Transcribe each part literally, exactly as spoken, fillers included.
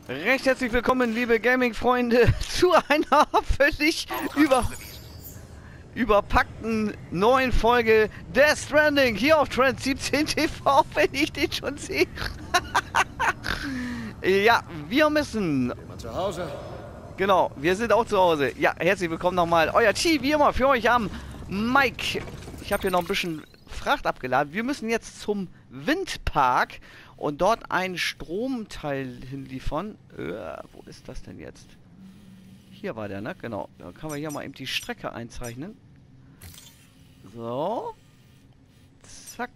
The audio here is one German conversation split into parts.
Recht herzlich willkommen, liebe Gaming-Freunde, zu einer völlig über, überpackten neuen Folge Death Stranding hier auf Trend siebzehn T V, wenn ich den schon sehe. Ja, wir müssen... Jemand zu Hause? Genau, wir sind auch zu Hause. Ja, herzlich willkommen nochmal. Euer Team, wie immer, für euch am Mike. Ich habe hier noch ein bisschen Fracht abgeladen. Wir müssen jetzt zum Windpark und dort ein Stromteil hinliefern. Äh, wo ist das denn jetzt? Hier war der, ne? Genau. Da kann man hier mal eben die Strecke einzeichnen. So. Zack.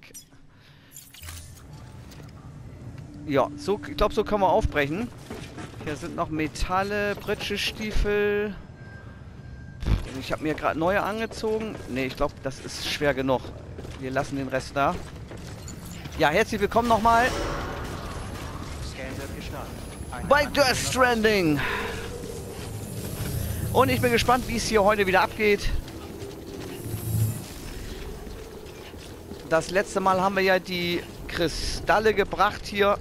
Ja, so, ich glaube, so können wir aufbrechen. Hier sind noch Metalle, Britschestiefel. Ich habe mir gerade neue angezogen. Ne, ich glaube, das ist schwer genug. Wir lassen den Rest da. Ja, herzlich willkommen nochmal bei Death Stranding. Und ich bin gespannt, wie es hier heute wieder abgeht. Das letzte Mal haben wir ja die Kristalle gebracht hier.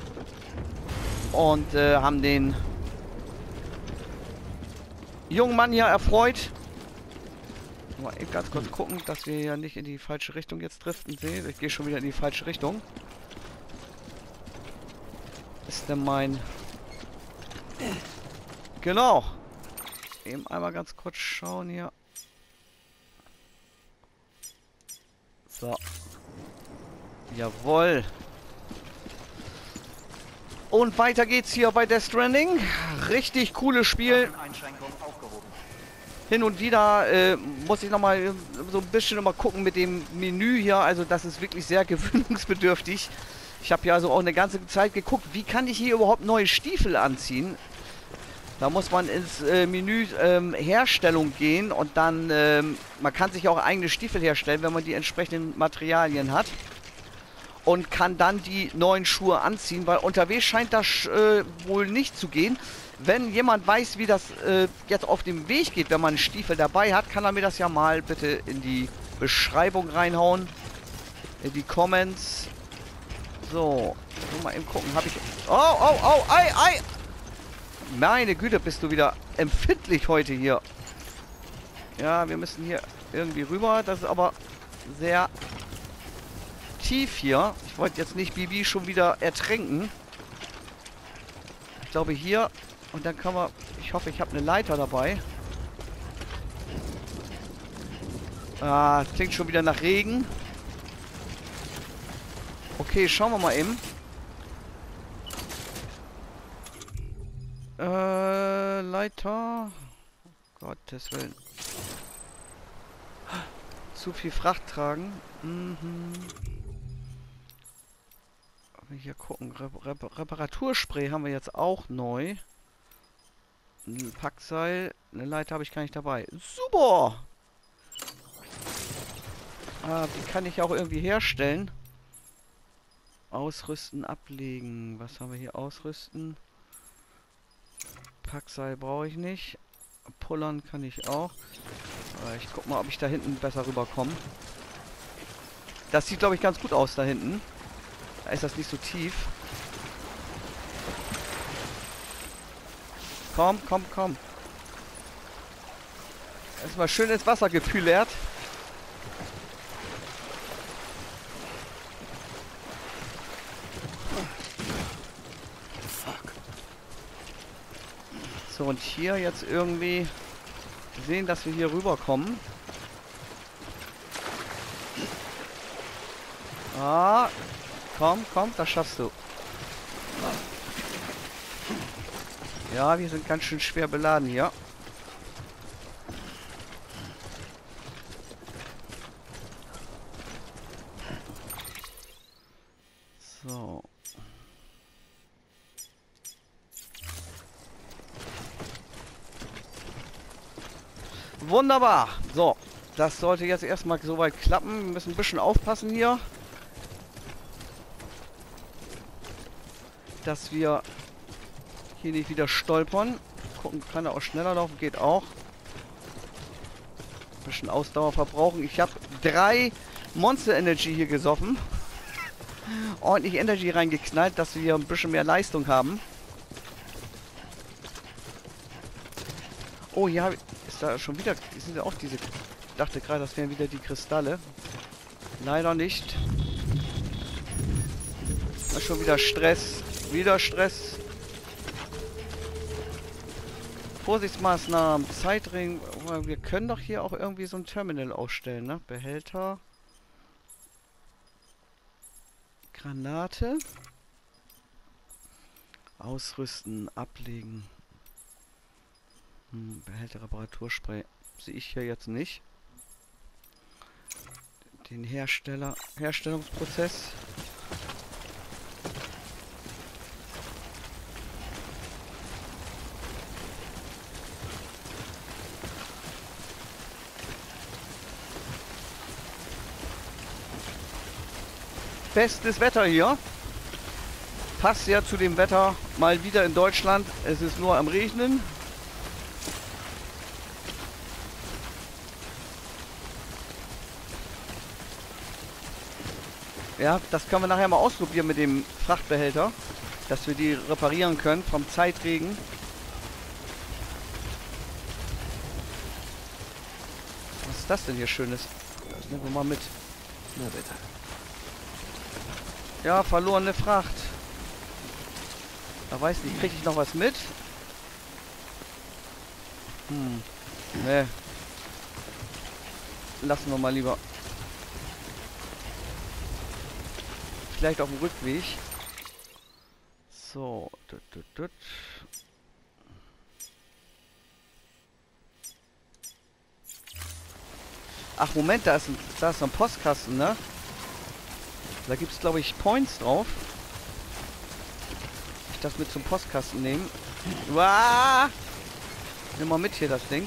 Und äh, haben den jungen Mann hier erfreut. Mal eben ganz kurz gucken, dass wir ja nicht in die falsche Richtung jetzt driften. Sehen, ich gehe schon wieder in die falsche Richtung. Ist denn mein... Genau. Eben einmal ganz kurz schauen hier. So. Jawohl. Und weiter geht's hier bei Death Stranding. Richtig cooles Spiel. Hin und wieder äh, muss ich nochmal so ein bisschen noch mal gucken mit dem Menü hier. Also das ist wirklich sehr gewöhnungsbedürftig. Ich habe ja also auch eine ganze Zeit geguckt, wie kann ich hier überhaupt neue Stiefel anziehen. Da muss man ins äh, Menü ähm, Herstellung gehen und dann, ähm, man kann sich auch eigene Stiefel herstellen, wenn man die entsprechenden Materialien hat. Und kann dann die neuen Schuhe anziehen, weil unterwegs scheint das äh, wohl nicht zu gehen. Wenn jemand weiß, wie das äh, jetzt auf dem Weg geht, wenn man einen Stiefel dabei hat, kann er mir das ja mal bitte in die Beschreibung reinhauen. In die Comments. So, mal eben gucken, habe ich... Oh, oh, oh, ei, ei! Meine Güte, bist du wieder empfindlich heute hier. Ja, wir müssen hier irgendwie rüber. Das ist aber sehr... tief hier. Ich wollte jetzt nicht Bibi schon wieder ertränken. Ich glaube hier. Und dann kann man... Ich hoffe, ich habe eine Leiter dabei. Ah, klingt schon wieder nach Regen. Okay, schauen wir mal eben. Äh, Leiter. Gottes Willen. Zu viel Fracht tragen. Mhm. Hier gucken. Rep Rep Reparaturspray haben wir jetzt auch neu. Ein Packseil. Eine Leiter habe ich gar nicht dabei. Super! Ah, die kann ich auch irgendwie herstellen. Ausrüsten, ablegen. Was haben wir hier? Ausrüsten. Packseil brauche ich nicht. Pullern kann ich auch. Aber ich guck mal, ob ich da hinten besser rüberkomme. Das sieht, glaube ich, ganz gut aus da hinten. Da ist das nicht so tief. Komm, komm, komm. Erstmal schön ins Wasser gepülert. So, und hier jetzt irgendwie sehen, dass wir hier rüberkommen. Ah, komm, komm, das schaffst du. Ja, wir sind ganz schön schwer beladen hier. So. Wunderbar. So, das sollte jetzt erstmal soweit klappen. Wir müssen ein bisschen aufpassen hier, dass wir hier nicht wieder stolpern. Gucken, kann er auch schneller laufen, geht auch. Ein bisschen Ausdauer verbrauchen. Ich habe drei Monster Energy hier gesoffen. Ordentlich Energy reingeknallt, dass wir ein bisschen mehr Leistung haben. Oh, hier hab ich, ist da schon wieder... Sind ja auch diese... Ich dachte gerade, das wären wieder die Kristalle. Leider nicht. Da ist schon wieder Stress. Wieder Stress. Vorsichtsmaßnahmen. Zeitring. Wir können doch hier auch irgendwie so ein Terminal ausstellen, ne? Behälter. Granate. Ausrüsten. Ablegen. Hm, Behälter Reparaturspray. Sehe ich hier jetzt nicht. Den Hersteller. Herstellungsprozess. Bestes Wetter hier. Passt ja zu dem Wetter mal wieder in Deutschland. Es ist nur am Regnen. Ja, das können wir nachher mal ausprobieren mit dem Frachtbehälter, dass wir die reparieren können vom Zeitregen. Was ist das denn hier Schönes? Das nehmen wir mal mit. Na bitte. Ja, verlorene Fracht. Da weiß nicht, kriege ich noch was mit? Hm. Ne. Lassen wir mal lieber. Vielleicht auf dem Rückweg. So. Dut, dut, dut. Ach, Moment, da ist ein, da ist ein Postkasten, ne? Da gibt es, glaube ich, Points drauf. Ich das mit zum Postkasten nehmen. Uah! Nimm mal mit hier das Ding.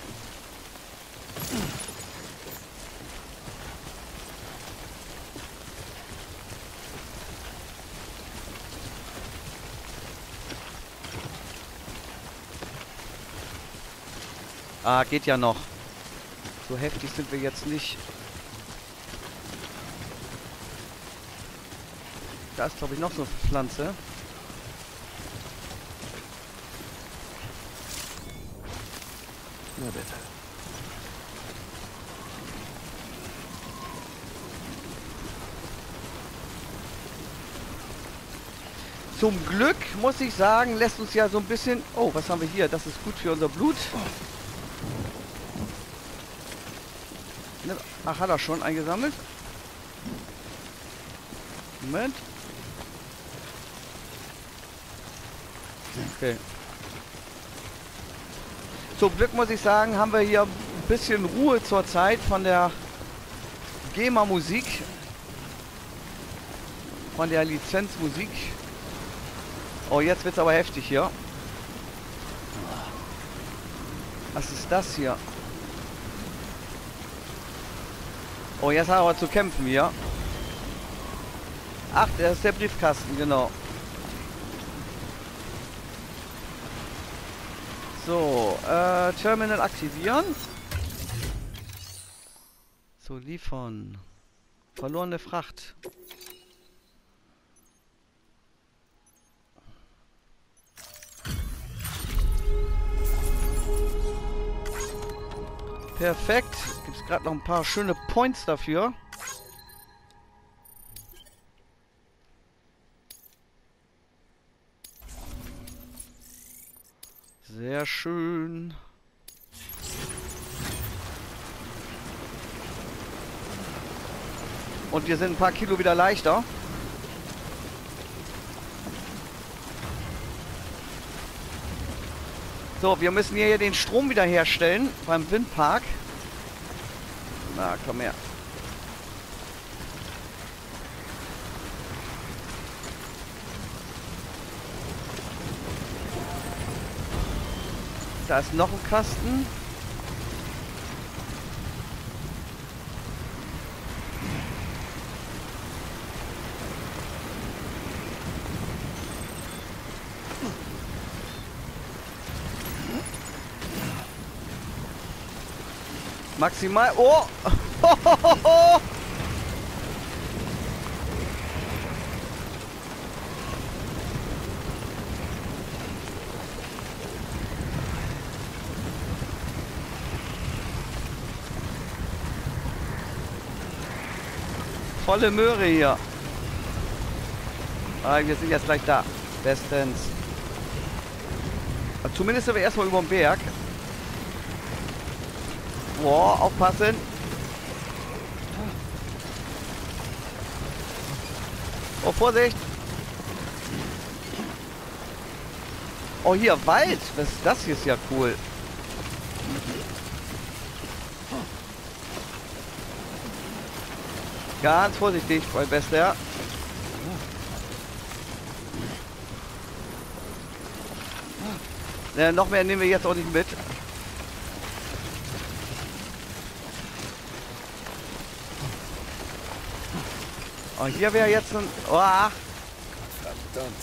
Ah, geht ja noch. So heftig sind wir jetzt nicht. Da ist, glaube ich, noch so eine Pflanze. Na bitte. Zum Glück, muss ich sagen, lässt uns ja so ein bisschen... Oh, was haben wir hier? Das ist gut für unser Blut. Ach, hat er schon eingesammelt? Moment. Okay. Zum Glück muss ich sagen, haben wir hier ein bisschen Ruhe zurzeit von der GEMA-Musik. Von der Lizenzmusik. Oh, jetzt wird es aber heftig hier. Was ist das hier? Oh, jetzt hat er aber zu kämpfen hier. Ach, das ist der Briefkasten, genau. So, äh, Terminal aktivieren. So, liefern. Verlorene Fracht. Perfekt. Gibt es gerade noch ein paar schöne Points dafür. Sehr schön. Und wir sind ein paar Kilo wieder leichter. So, wir müssen hier den Strom wieder herstellen beim Windpark. Na, komm her. Da ist noch ein Kasten. Maximal. Oh! Volle Möhre hier. Ah, wir sind jetzt gleich da. Bestens. Zumindest sind wir erstmal über den Berg. Boah, aufpassen. Oh, Vorsicht. Oh, hier, Wald. Was ist das hier? Ist ja cool. Ganz vorsichtig, mein Bester. Ja, noch mehr nehmen wir jetzt auch nicht mit. Oh, hier wäre jetzt ein... Oh. Verdammt.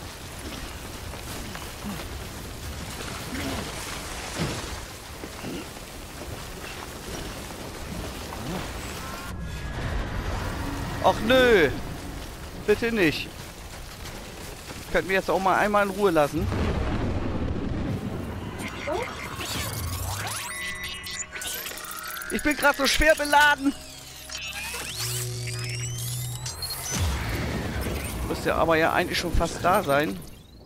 Ach nö. Bitte nicht. Könnt mir jetzt auch mal einmal in Ruhe lassen. Ich bin gerade so schwer beladen. Müsste aber ja eigentlich schon fast da sein.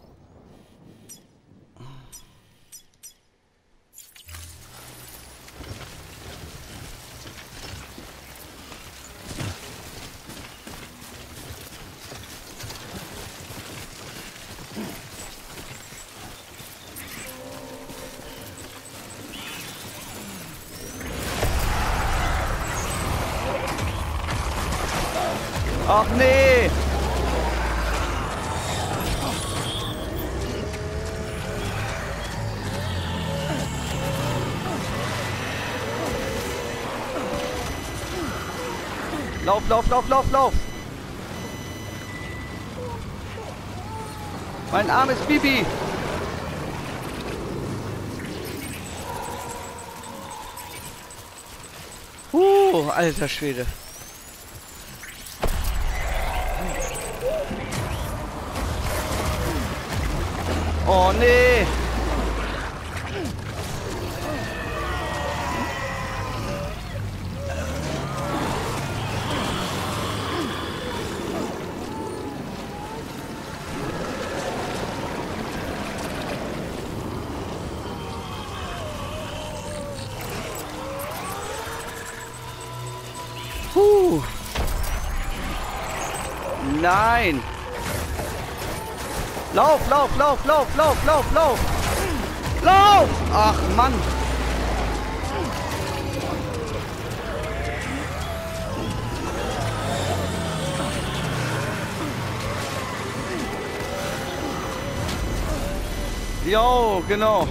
Ach nee! Lauf, lauf, lauf, lauf, lauf! Mein armes Bibi! Uh, alter Schwede! Oh nee! Puh! Nein! Lauf, lauf, lauf, lauf, lauf, lauf, lauf! Lauf! Ach, Mann! Jo, genau.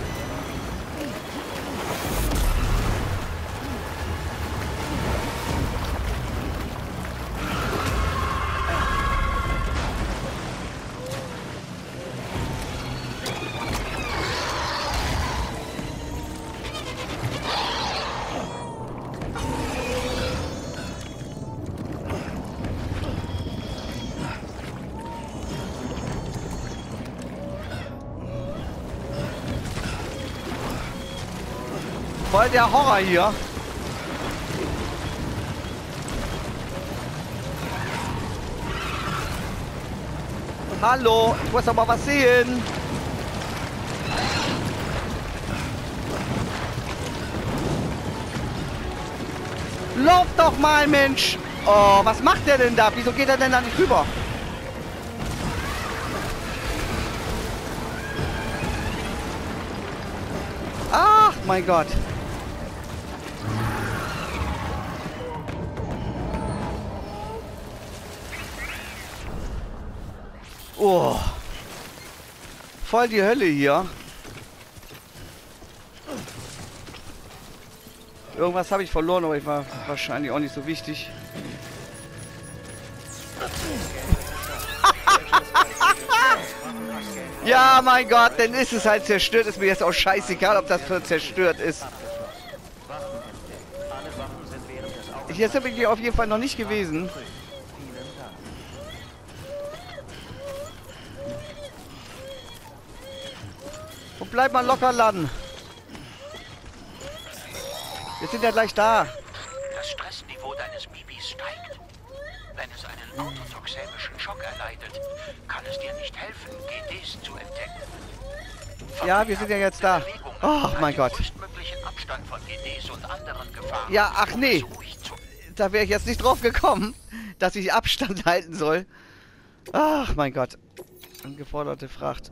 Voll der Horror hier. Hallo, ich muss aber was sehen. Lauf doch mal, Mensch. Oh, was macht der denn da? Wieso geht er denn da nicht rüber? Ach, mein Gott. Oh. Voll die Hölle hier. Irgendwas habe ich verloren, aber ich war wahrscheinlich auch nicht so wichtig. Ja, mein Gott, dann ist es halt zerstört. Ist mir jetzt auch scheißegal, ob das für zerstört ist. Hier sind wir hier auf jeden Fall noch nicht gewesen. Und bleib mal locker landen. Wir sind ja gleich da. Das Stressniveau deines Bibis steigt. proxämischen Schock erleidet, kann es dir nicht helfen, G Ds zu entdecken. Ja, wir sind ja jetzt da. Oh mein Gott. Abstand von G Ds und anderen Gefahren. Ja, ach nee. Da wäre ich jetzt nicht drauf gekommen, dass ich Abstand halten soll. Ach mein Gott. Angeforderte Fracht.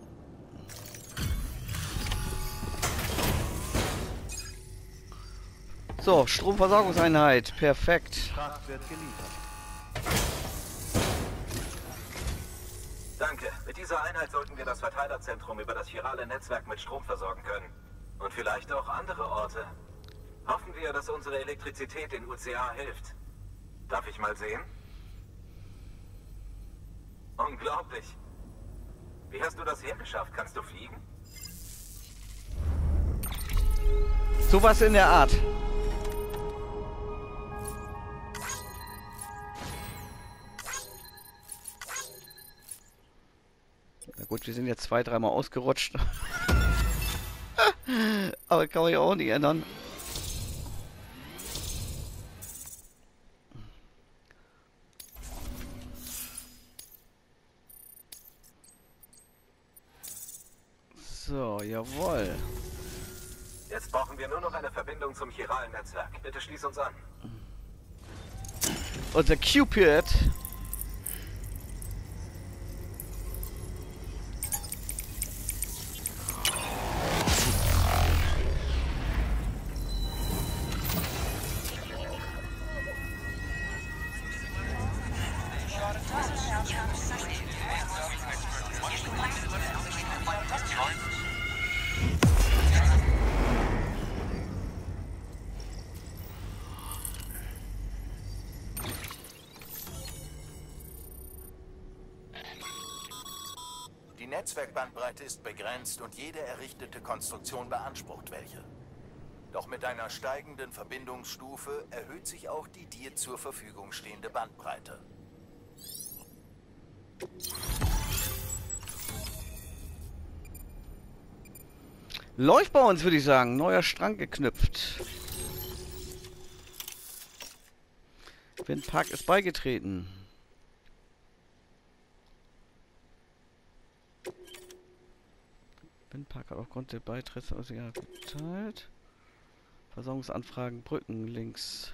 So, Stromversorgungseinheit. Perfekt. Fracht wird geliefert. Danke. Mit dieser Einheit sollten wir das Verteilerzentrum über das chirale Netzwerk mit Strom versorgen können. Und vielleicht auch andere Orte. Hoffen wir, dass unsere Elektrizität in U C A hilft. Darf ich mal sehen? Unglaublich. Wie hast du das hergeschafft? Kannst du fliegen? Sowas in der Art. Na gut, wir sind jetzt zwei, dreimal ausgerutscht. Aber kann ich auch nicht ändern. So, jawohl. Jetzt brauchen wir nur noch eine Verbindung zum chiralen Netzwerk. Bitte schließ uns an. Unser Cupid. Die Netzwerkbandbreite ist begrenzt und jede errichtete Konstruktion beansprucht welche. Doch mit einer steigenden Verbindungsstufe erhöht sich auch die dir zur Verfügung stehende Bandbreite. Läuft bei uns, würde ich sagen. Neuer Strang geknüpft. Windpark ist beigetreten. Windpark hat aufgrund der Beitritts also ja geteilt. Versorgungsanfragen, Brücken, links.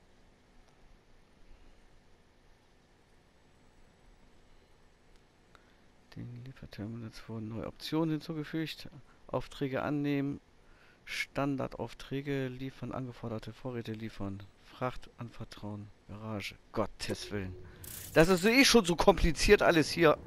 Den Lieferterminals wurden neue Optionen hinzugefügt. Aufträge annehmen. Standardaufträge liefern, angeforderte Vorräte liefern. Fracht anvertrauen. Garage. Gottes Willen. Das ist eh schon so kompliziert alles hier.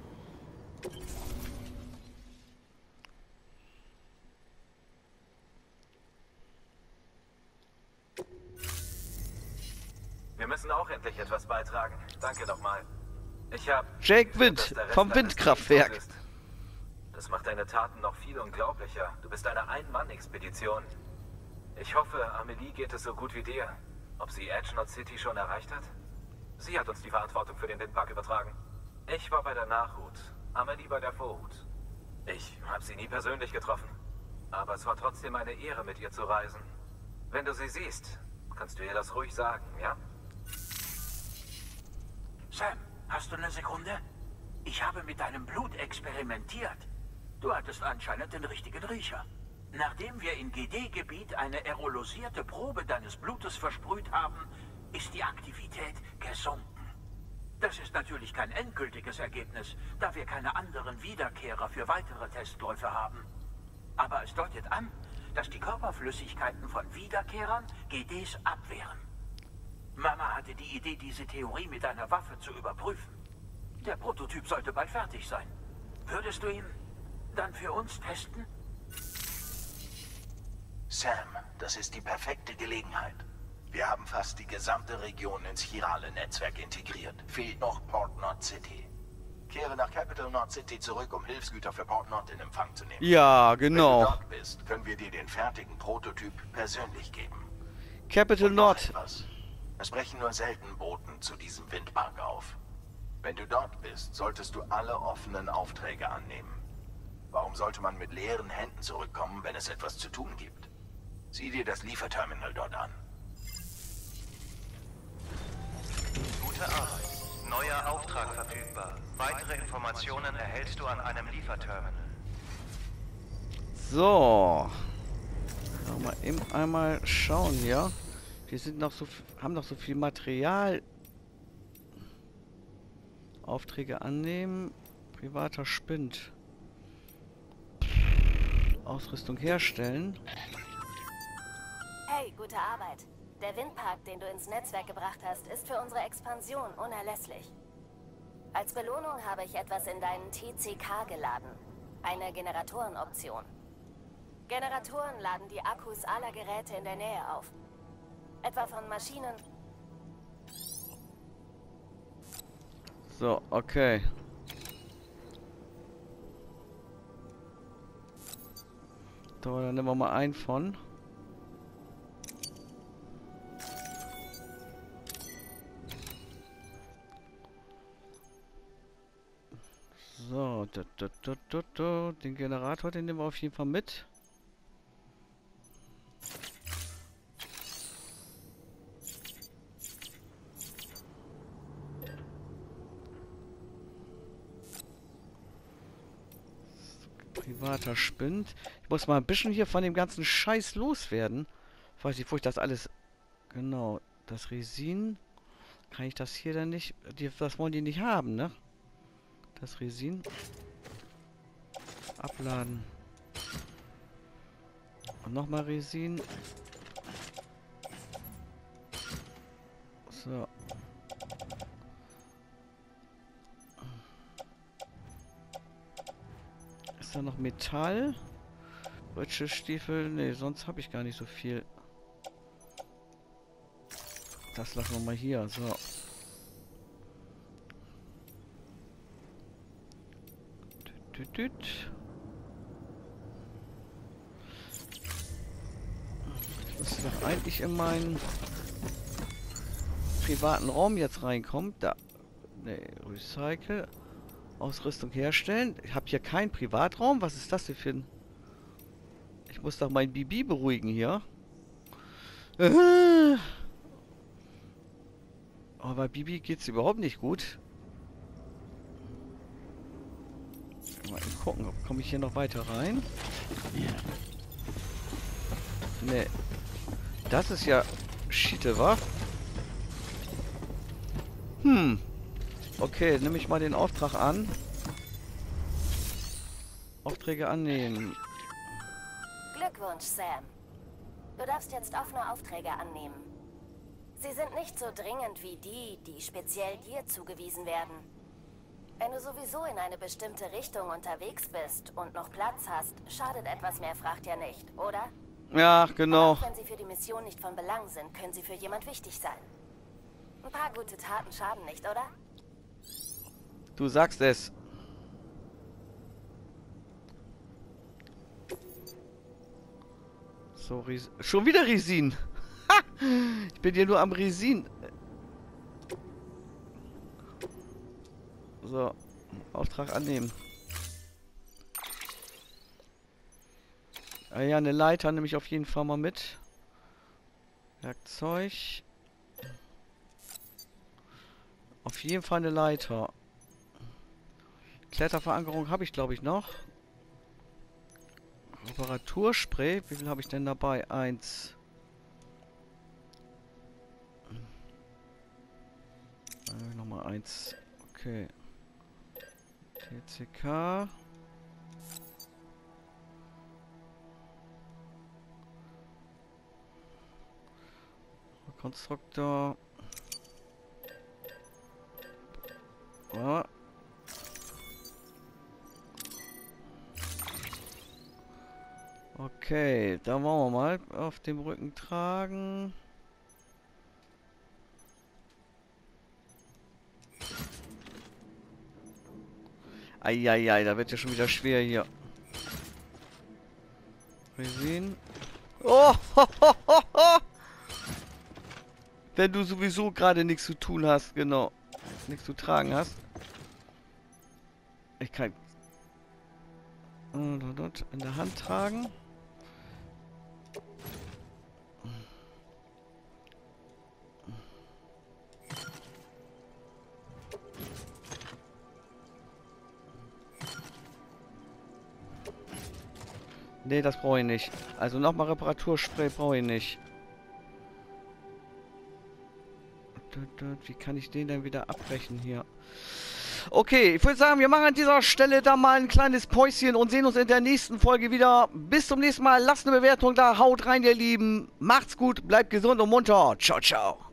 Wir müssen auch endlich etwas beitragen. Danke nochmal. Ich hab... Jake Wind vom Windkraftwerk. Das macht deine Taten noch viel unglaublicher. Du bist eine Ein-Mann-Expedition. Ich hoffe, Amelie geht es so gut wie dir. Ob sie Edgenot City schon erreicht hat? Sie hat uns die Verantwortung für den Windpark übertragen. Ich war bei der Nachhut, Amelie bei der Vorhut. Ich habe sie nie persönlich getroffen. Aber es war trotzdem eine Ehre, mit ihr zu reisen. Wenn du sie siehst, kannst du ihr das ruhig sagen, ja? Sam, hast du eine Sekunde? Ich habe mit deinem Blut experimentiert. Du hattest anscheinend den richtigen Riecher. Nachdem wir in G D-Gebiet eine aerolosierte Probe deines Blutes versprüht haben, ist die Aktivität gesunken. Das ist natürlich kein endgültiges Ergebnis, da wir keine anderen Wiederkehrer für weitere Testläufe haben. Aber es deutet an, dass die Körperflüssigkeiten von Wiederkehrern G Ds abwehren. Mama hatte die Idee, diese Theorie mit einer Waffe zu überprüfen. Der Prototyp sollte bald fertig sein. Würdest du ihn dann für uns testen? Sam, das ist die perfekte Gelegenheit. Wir haben fast die gesamte Region ins chirale Netzwerk integriert. Fehlt noch Port Knot City. Kehre nach Capital Knot City zurück, um Hilfsgüter für Port Knot in Empfang zu nehmen. Ja, genau. Wenn du dort bist, können wir dir den fertigen Prototyp persönlich geben. Capital Knot. Es brechen nur selten Boten zu diesem Windpark auf. Wenn du dort bist, solltest du alle offenen Aufträge annehmen. Warum sollte man mit leeren Händen zurückkommen, wenn es etwas zu tun gibt? Sieh dir das Lieferterminal dort an. Gute Arbeit. Neuer Auftrag verfügbar. Weitere Informationen erhältst du an einem Lieferterminal. So. Mal eben einmal schauen hier. Wir sind noch so, haben noch so viel Material. Aufträge annehmen. Privater Spind. Ausrüstung herstellen. Hey, gute Arbeit. Der Windpark, den du ins Netzwerk gebracht hast, ist für unsere Expansion unerlässlich. Als Belohnung habe ich etwas in deinen T C K geladen. Eine Generatorenoption. Generatoren laden die Akkus aller Geräte in der Nähe auf. Etwa von Maschinen. So, okay. So, dann nehmen wir mal einen von. So, da, da, da, da, da. Den Generator, den nehmen wir auf jeden Fall mit. Privater Spind. Ich muss mal ein bisschen hier von dem ganzen Scheiß loswerden. Ich weiß nicht, wo ich das alles... Genau, das Resin. Kann ich das hier denn nicht... Die, das wollen die nicht haben, ne? Das Resin. Abladen. Und nochmal Resin. So. Ist da noch Metall? Deutsche Stiefel? Ne, sonst habe ich gar nicht so viel. Das lassen wir mal hier. So. Düt, düt. Das ist doch eigentlich in meinen privaten Raum jetzt reinkommt. Da. Ne, Recycle. Ausrüstung herstellen. Ich habe hier keinen Privatraum. Was ist das denn für ein... Ich muss doch mein Bibi beruhigen hier. Äh. Aber Bibi geht's überhaupt nicht gut. Mal gucken, ob komme ich hier noch weiter rein. Ne. Das ist ja Schiete, wa? Hm. Okay, nehme ich mal den Auftrag an. Aufträge annehmen. Glückwunsch, Sam. Du darfst jetzt offene Aufträge annehmen. Sie sind nicht so dringend wie die, die speziell dir zugewiesen werden. Wenn du sowieso in eine bestimmte Richtung unterwegs bist und noch Platz hast, schadet etwas mehr Fracht ja nicht, oder? Ja, genau. Auch wenn sie für die Mission nicht von Belang sind, können sie für jemand wichtig sein. Ein paar gute Taten schaden nicht, oder? Du sagst es. So, Res schon wieder Resin. Ha! Ich bin hier nur am Resin. So, Auftrag annehmen. Ah ja, eine Leiter nehme ich auf jeden Fall mal mit. Werkzeug. Auf jeden Fall eine Leiter. Kletterverankerung habe ich, glaube ich, noch. Reparaturspray. Wie viel habe ich denn dabei? Eins. Äh, Nochmal eins. Okay. T C K. Konstruktor. Oh. Okay, da wollen wir mal auf dem Rücken tragen. Eieiei, da wird ja schon wieder schwer hier. Resin. Oh, ho, ho, ho, ho. Wenn du sowieso gerade nichts zu tun hast, genau. Nichts zu tragen hast. Ich kann in der Hand tragen. Nee, das brauche ich nicht. Also nochmal Reparaturspray brauche ich nicht. Wie kann ich den denn wieder abbrechen hier? Okay, ich würde sagen, wir machen an dieser Stelle da mal ein kleines Päuschen und sehen uns in der nächsten Folge wieder. Bis zum nächsten Mal. Lasst eine Bewertung da. Haut rein, ihr Lieben. Macht's gut, bleibt gesund und munter. Ciao, ciao.